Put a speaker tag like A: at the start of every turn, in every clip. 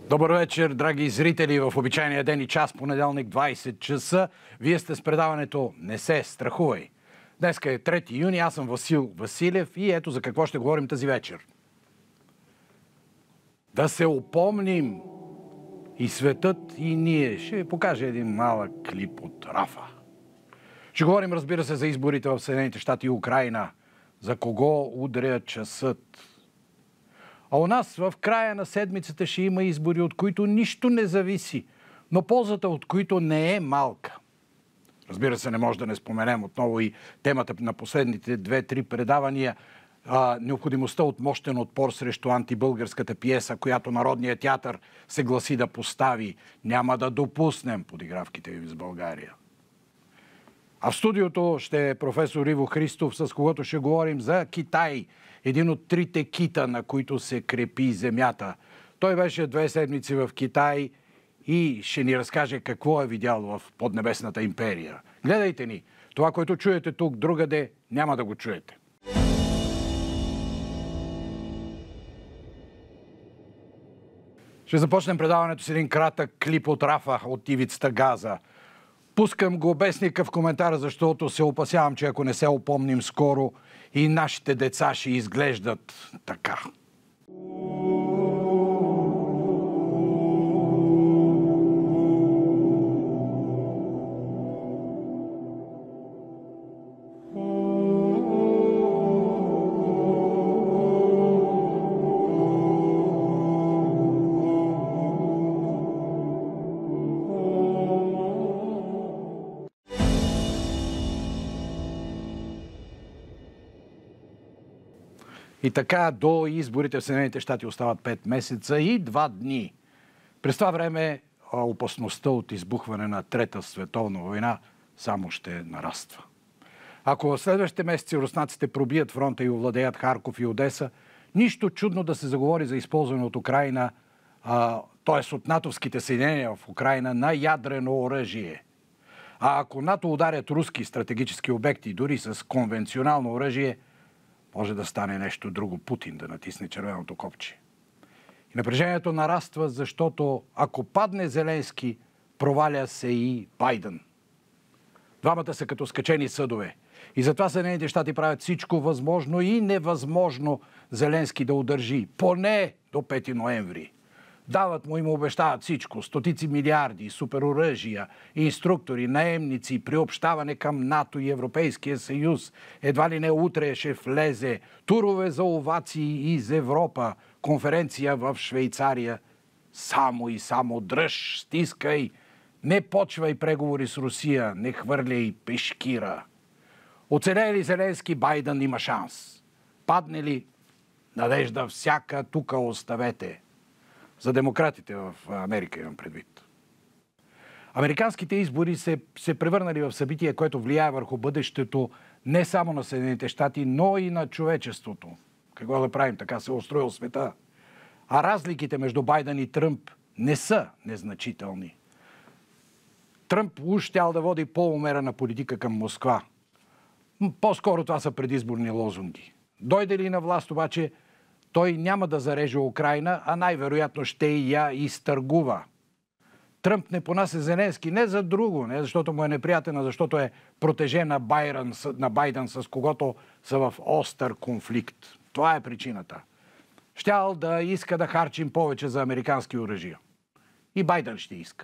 A: Добър вечер, драги зрители, в обичайния ден и час, понеделник, 20 часа. Вие сте с предаването "Не се страхувай". Днеска е 3 юни, аз съм Васил Василев и ето за какво ще говорим тази вечер. Да се опомним и светът, и ние. Ще ви покажа един малък клип от Рафа. Ще говорим, разбира се, за изборите в Съединените щати и Украйна. За кого удря часът. А у нас в края на седмицата ще има избори, от които нищо не зависи, но ползата от които не е малка. Разбира се, не може да не споменем отново и темата на последните 2-3 предавания, необходимостта от мощен отпор срещу антибългарската пиеса, която Народният театър се гласи да постави. Няма да допуснем подигравките ви с България. А в студиото ще е професор Иво Христов, с когото ще говорим за Китай, един от трите кита, на които се крепи земята. Той беше 2 седмици в Китай и ще ни разкаже какво е видял в поднебесната империя. Гледайте ни! Това, което чуете тук другаде, няма да го чуете. Ще започнем предаването с един кратък клип от Рафа от ивицата Газа. Пускам го без никакъв коментар, защото се опасявам, че ако не се опомним скоро, и нашите деца ще изглеждат така. И така до изборите в Съединените щати остават 5 месеца и 2 дни. През това време опасността от избухване на Трета световна война само ще нараства. Ако в следващите месеци руснаците пробият фронта и овладеят Харков и Одеса, нищо чудно да се заговори за използване от Украйна, т.е. от натовските съединения в Украйна на ядрено оръжие. А ако НАТО ударят руски стратегически обекти, дори с конвенционално оръжие, може да стане нещо друго, Путин да натисне червеното копче. И напрежението нараства, защото ако падне Зеленски, проваля се и Байден. Двамата са като скачени съдове. И затова Съединените щати правят всичко възможно и невъзможно Зеленски да удържи, поне до 5 ноември. Дават му и му обещават всичко. Стотици милиарди, супероръжия, инструктори, наемници, приобщаване към НАТО и Европейския съюз. Едва ли не утре ще влезе. Турове за овации из Европа. Конференция в Швейцария. Само и само дръж, стискай. Не почвай преговори с Русия. Не хвърляй пешкира. Оцелее ли Зеленски, Байден има шанс. Падне ли, надежда всяка тука оставете. За демократите в Америка имам предвид. Американските избори се превърнали в събитие, което влияе върху бъдещето не само на Съединените щати, но и на човечеството. Какво да правим? Така се устроил света. А разликите между Байден и Тръмп не са незначителни. Тръмп уж щял да води по-умерена политика към Москва. По-скоро това са предизборни лозунги. Дойде ли на власт обаче, той няма да зареже Украйна, а най-вероятно ще и я изтъргува. Тръмп не понася Зеленски не за друго, не защото му е неприятен, а защото е протеже на Байден, с когото са в остър конфликт. Това е причината. Щял да иска да харчим повече за американски оръжия. И Байден ще иска.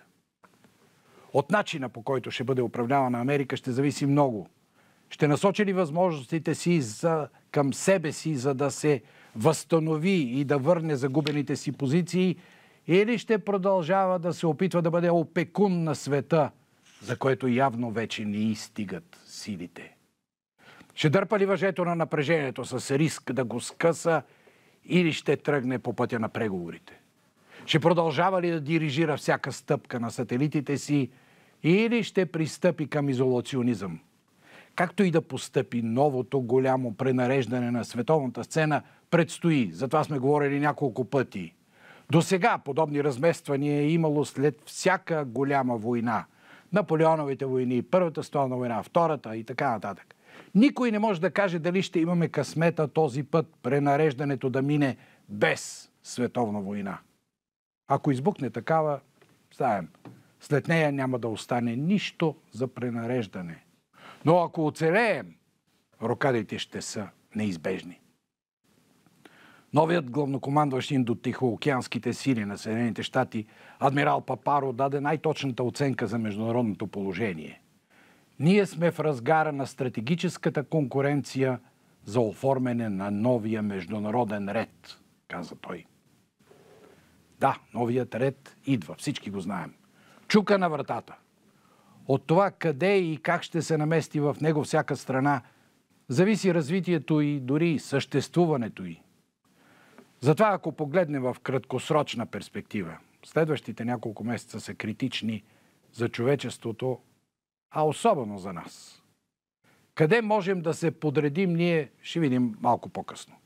A: От начина, по който ще бъде управлявана Америка, ще зависи много. Ще насочи ли възможностите си към себе си, за да се възстанови и да върне загубените си позиции, или ще продължава да се опитва да бъде опекун на света, за което явно вече не й стигат силите. Ще дърпа ли въжето на напрежението с риск да го скъса, или ще тръгне по пътя на преговорите? Ще продължава ли да дирижира всяка стъпка на сателитите си, или ще пристъпи към изолационизъм? Както и да постъпи, новото голямо пренареждане на световната сцена предстои. За това сме говорили няколко пъти. До сега подобни размествания е имало след всяка голяма война. Наполеоновите войни, Първата световна война, Втората и така нататък. Никой не може да каже дали ще имаме късмета този път пренареждането да мине без световна война. Ако избухне такава, знаем, след нея няма да остане нищо за пренареждане. Но ако оцелеем, рокадите ще са неизбежни. Новият главнокомандващ Индо-Тихоокеанските сили на Съединените щати, адмирал Папаро, даде най-точната оценка за международното положение. Ние сме в разгара на стратегическата конкуренция за оформяне на новия международен ред, каза той. Да, новият ред идва, всички го знаем. Чука на вратата. От това къде и как ще се намести в него всяка страна, зависи развитието и дори съществуването й. Затова, ако погледнем в краткосрочна перспектива, следващите няколко месеца са критични за човечеството, а особено за нас. Къде можем да се подредим ние, ще видим малко по-късно.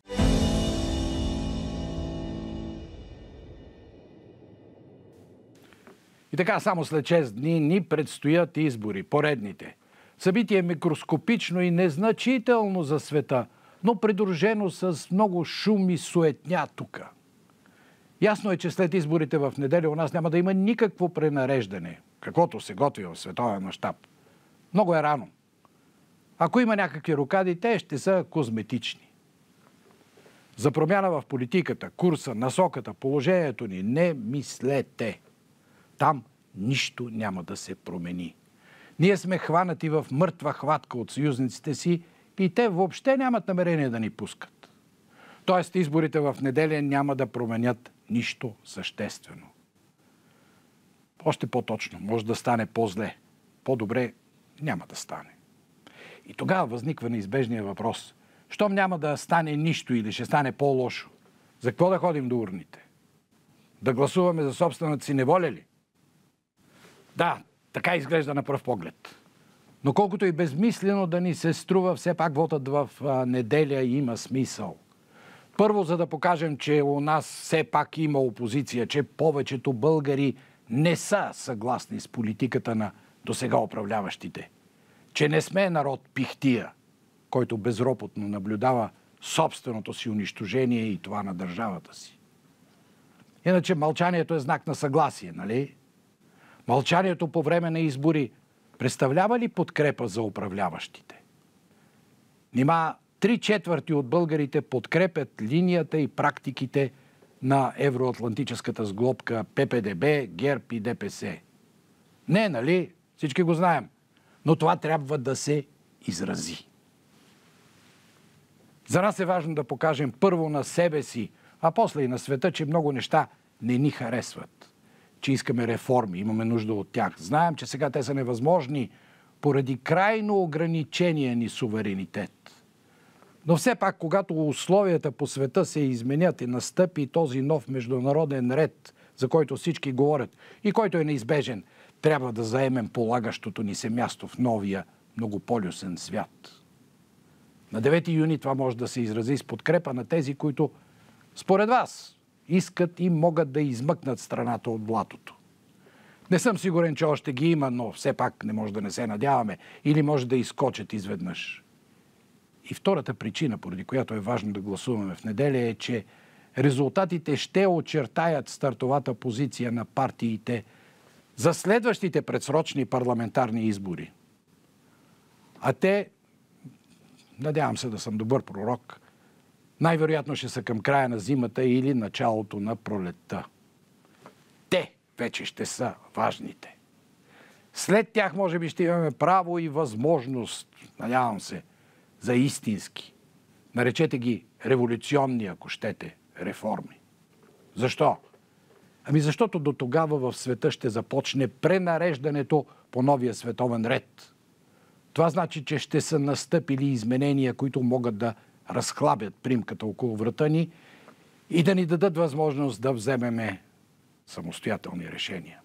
A: И така, само след 6 дни ни предстоят избори, поредните. Събитие микроскопично и незначително за света, но придружено с много шум и суетня тук. Ясно е, че след изборите в неделя у нас няма да има никакво пренареждане, каквото се готви в световен мащаб. Много е рано. Ако има някакви рокади, те ще са козметични. За промяна в политиката, курса, насоката, положението ни не мислете. Там нищо няма да се промени. Ние сме хванати в мъртва хватка от съюзниците си и те въобще нямат намерение да ни пускат. Тоест изборите в неделя няма да променят нищо съществено. Още по-точно, може да стане по-зле. По-добре няма да стане. И тогава възниква неизбежния въпрос. Щом няма да стане нищо или ще стане по-лошо, за какво да ходим до урните? Да гласуваме за собствената си неволя ли? Да, така изглежда на пръв поглед. Но колкото и безмислено да ни се струва, все пак вотът в неделя има смисъл. Първо, за да покажем, че у нас все пак има опозиция, че повечето българи не са съгласни с политиката на досега управляващите. Че не сме народ пихтия, който безропотно наблюдава собственото си унищожение и това на държавата си. Иначе мълчанието е знак на съгласие, нали? Мълчанието по време на избори представлява ли подкрепа за управляващите? Нима 3/4 от българите подкрепят линията и практиките на евроатлантическата сглобка ППДБ, ГЕРБ и ДПС. Не, нали? Всички го знаем. Но това трябва да се изрази. За нас е важно да покажем първо на себе си, а после и на света, че много неща не ни харесват. Че искаме реформи, имаме нужда от тях. Знаем, че сега те са невъзможни поради крайно ограничения ни суверенитет. Но все пак, когато условията по света се изменят и настъпи този нов международен ред, за който всички говорят и който е неизбежен, трябва да заемем полагащото ни се място в новия многополюсен свят. На 9 юни това може да се изрази с подкрепа на тези, които според вас искат и могат да измъкнат страната от блатото. Не съм сигурен, че още ги има, но все пак не може да не се надяваме или може да изскочат изведнъж. И втората причина, поради която е важно да гласуваме в неделя, е, че резултатите ще очертаят стартовата позиция на партиите за следващите предсрочни парламентарни избори. А те, надявам се да съм добър пророк, най-вероятно ще са към края на зимата или началото на пролетта. Те вече ще са важните. След тях може би ще имаме право и възможност, надявам се, за истински. Наречете ги революционни, ако щете, реформи. Защо? Ами защото до тогава в света ще започне пренареждането по новия световен ред. Това значи, че ще са настъпили изменения, които могат да разхлабят примката около врата ни и да ни дадат възможност да вземеме самостоятелни решения.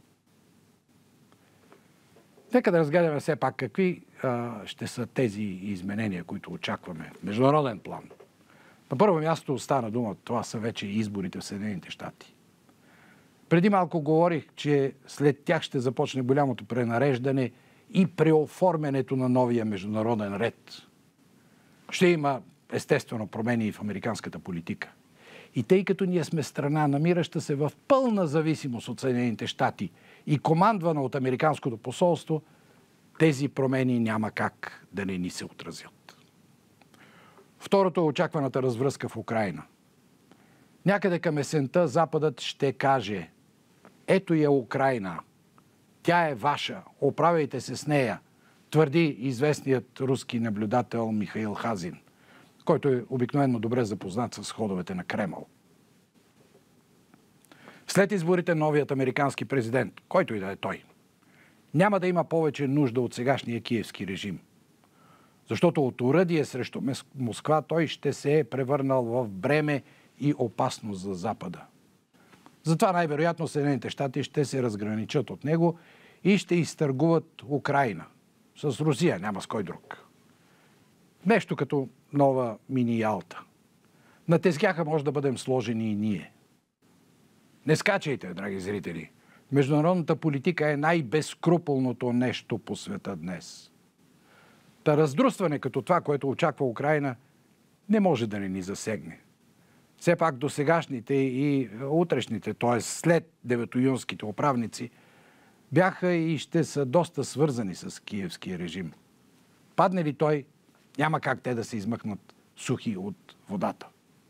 A: Нека да разгледаме все пак какви ще са тези изменения, които очакваме в международен план. На първо място стана дума, това са вече изборите в Съединените щати. Преди малко говорих, че след тях ще започне голямото пренареждане и преоформянето на новия международен ред. Ще има естествено промени и в американската политика. И тъй като ние сме страна, намираща се в пълна зависимост от Съединените щати и командвана от Американското посолство, тези промени няма как да не ни се отразят. Второто е очакваната развръзка в Украйна. Някъде към есента Западът ще каже: ето я Украйна, тя е ваша, оправяйте се с нея, твърди известният руски наблюдател Михаил Хазин, който е обикновено добре запознат с ходовете на Кремъл. След изборите новият американски президент, който и да е той, няма да има повече нужда от сегашния киевски режим. Защото от оръдие срещу Москва той ще се е превърнал в бреме и опасност за Запада. Затова най-вероятно Съединените щати ще се разграничат от него и ще изтъргуват Украйна. С Русия, няма с кой друг. Нещо като нова мини-Ялта. На тезгяха може да бъдем сложени и ние. Не скачайте, драги зрители. Международната политика е най-безскрупулното нещо по света днес. Та раздрустване като това, което очаква Украйна, не може да не ни засегне. Все пак до сегашните и утрешните, т.е. след деветоюнските управници, бяха и ще са доста свързани с киевския режим. Падне ли той, няма как те да се измъкнат сухи от водата.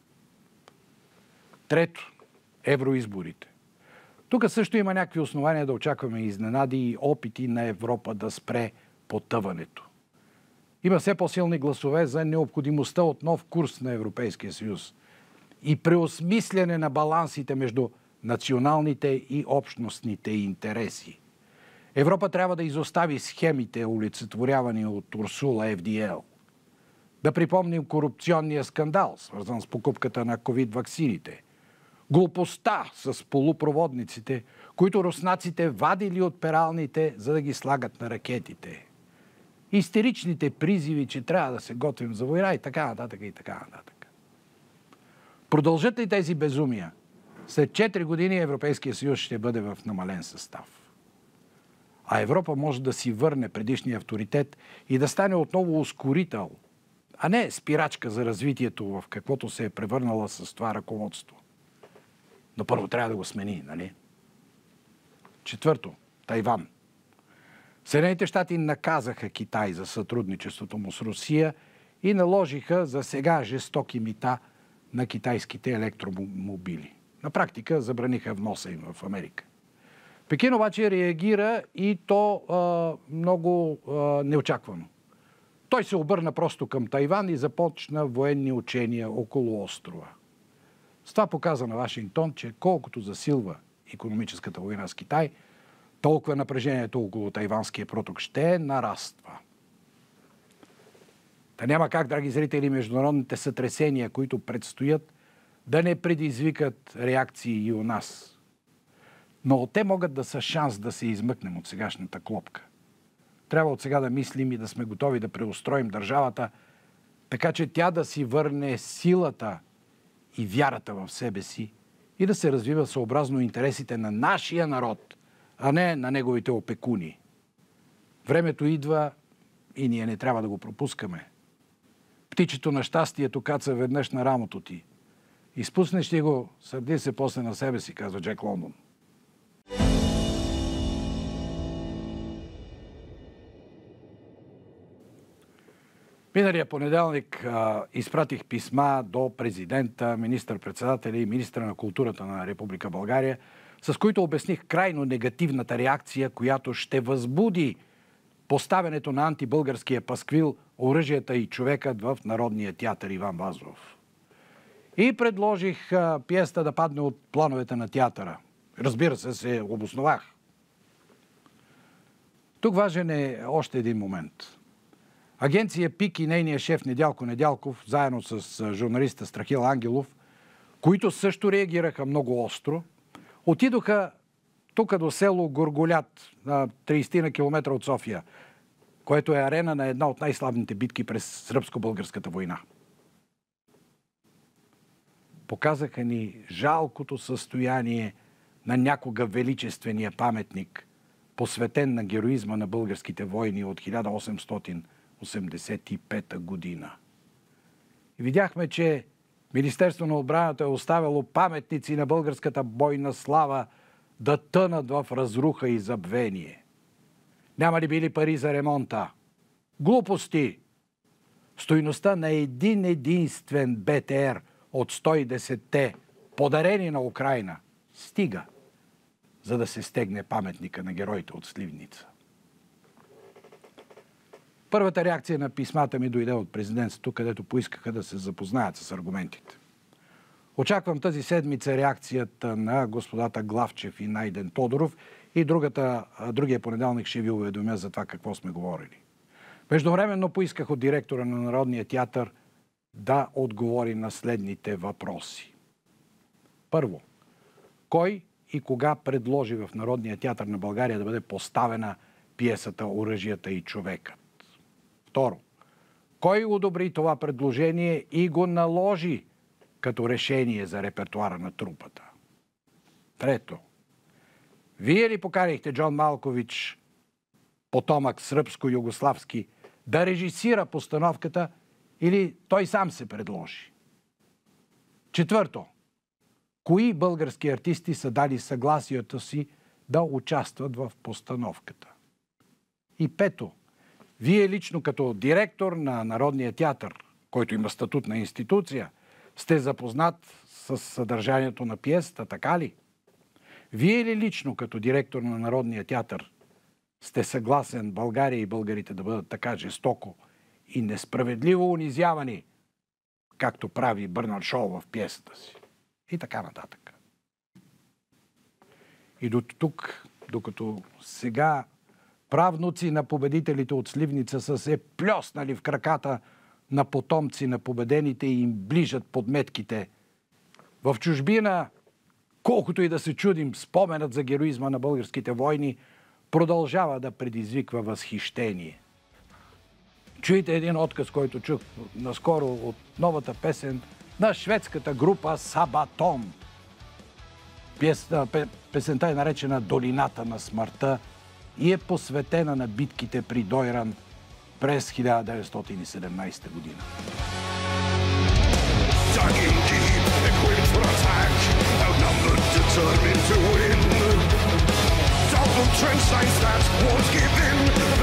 A: Трето, евроизборите. Тук също има някакви основания да очакваме изненади и опити на Европа да спре потъването. Има все по-силни гласове за необходимостта от нов курс на Европейския съюз и преосмисляне на балансите между националните и общностните интереси. Европа трябва да изостави схемите, олицетворявани от Урсула ФДЛ. Да припомним корупционния скандал, свързан с покупката на ковид-ваксините. Глупостта с полупроводниците, които руснаците вадили от пералните, за да ги слагат на ракетите. Истеричните призиви, че трябва да се готвим за война и така нататък и така нататък. Продължат ли тези безумия? След 4 години Европейския съюз ще бъде в намален състав. А Европа може да си върне предишния авторитет и да стане отново ускорител, а не спирачка за развитието, в каквото се е превърнала с това ръководство. Но първо трябва да го смени, нали? Четвърто, Тайван. Съединените щати наказаха Китай за сътрудничеството му с Русия и наложиха за сега жестоки мита на китайските електромобили. На практика забраниха вноса им в Америка. Пекин обаче реагира и то много неочаквано. Той се обърна просто към Тайван и започна военни учения около острова. С това показа на Вашингтон, че колкото засилва икономическата война с Китай, толкова напрежението около тайванския проток ще нараства. Та няма как, драги зрители, международните сътресения, които предстоят, да не предизвикат реакции и у нас. Но те могат да са шанс да се измъкнем от сегашната клопка. Трябва от сега да мислим и да сме готови да преустроим държавата, така че тя да си върне силата и вярата в себе си и да се развива съобразно интересите на нашия народ, а не на неговите опекуни. Времето идва и ние не трябва да го пропускаме. Птичето на щастието каца веднъж на рамото ти. Изпуснеш ли го, сърди се после на себе си, казва Джек Лондон. Миналия понеделник изпратих писма до президента, министър-председателя и министъра на културата на Република България, с които обясних крайно негативната реакция, която ще възбуди поставянето на антибългарския пасквил "Оръжията и човекът" в Народния театър Иван Вазов. И предложих пиеста да падне от плановете на театъра. Разбира се обосновах. Тук важен е още един момент. Агенция ПИК и нейния шеф Недялко Недялков, заедно с журналиста Страхил Ангелов, които също реагираха много остро, отидоха тук до село Горголят, на 30 на километра от София, което е арена на една от най-славните битки през сръбско-българската война. Показаха ни жалкото състояние на някога величествения паметник, посветен на героизма на българските войни от 1885 година. И видяхме, че Министерство на отбраната е оставило паметници на българската бойна слава да тънат в разруха и забвение. Няма ли били пари за ремонта? Глупости! Стойността на един единствен БТР от 110-те, подарени на Украйна, стига, за да се стегне паметника на героите от Сливница. Първата реакция на писмата ми дойде от президентството, където поискаха да се запознаят с аргументите. Очаквам тази седмица реакцията на господата Главчев и Найден Тодоров и другия понеделник ще ви уведомя за това какво сме говорили. Междувременно поисках от директора на Народния театър да отговори на следните въпроси. Първо, кой и кога предложи в Народния театър на България да бъде поставена пиесата "Оръжията и човекът"? Второ, кой одобри това предложение и го наложи като решение за репертуара на трупата? Трето, вие ли поканихте Джон Малкович, потомък сръбско-югославски, да режисира постановката или той сам се предложи? Четвърто, кои български артисти са дали съгласието си да участват в постановката? И пето, вие лично като директор на Народния театър, който има статут на институция, сте запознат с съдържанието на пиесата, така ли? Вие ли лично като директор на Народния театър сте съгласен България и българите да бъдат така жестоко и несправедливо унизявани, както прави Бърнард Шоу в пиесата си? И така нататък. И до тук, докато сега правнуци на победителите от Сливница са се плеснали в краката на потомци на победените и им ближат подметките. В чужбина, колкото и да се чудим, споменът за героизма на българските войни продължава да предизвиква възхищение. Чуйте един отказ, който чух наскоро от новата песен на шведската група Сабатон. Песента е наречена "Долината на смъртта" и е посветена на битките при Дойран през 1917 година. Trench lines that won't give in.